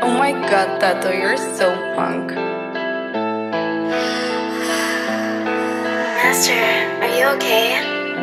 Oh my god, Tato, you're so punk. Master, are you okay?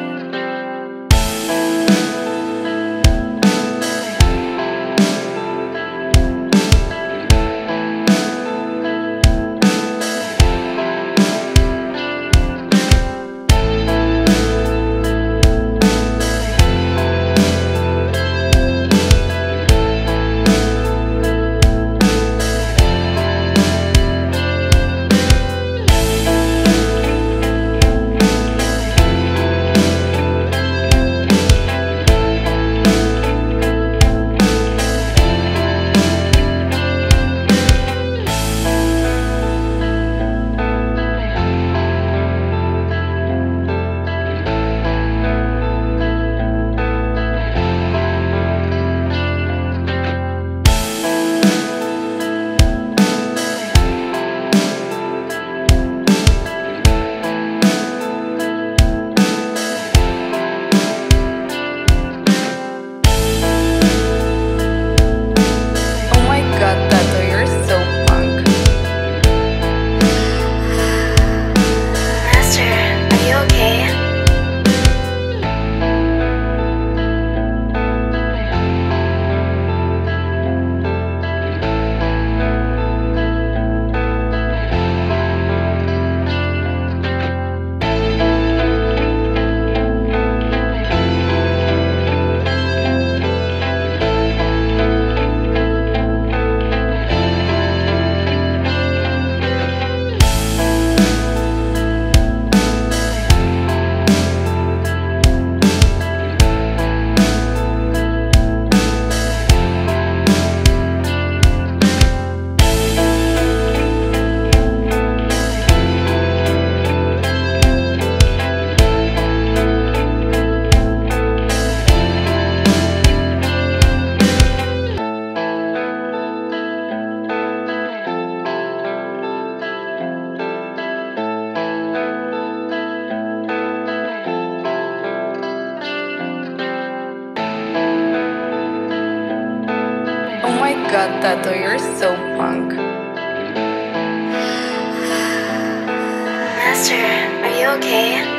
Oh my god, Tato, you're so punk. Master, are you okay? Oh my god, Tato, you're so punk. Master, are you okay?